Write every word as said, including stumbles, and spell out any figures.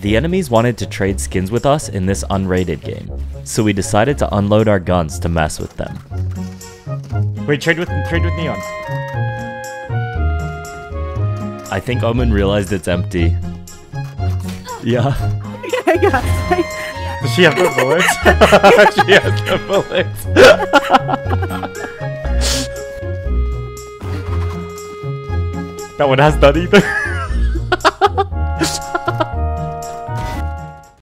The enemies wanted to trade skins with us in this unrated game, so we decided to unload our guns to mess with them. Wait, trade with trade with neons. I think Omen realized it's empty. Yeah. I got Does she have the bullets? She has the bullets. That one has none either.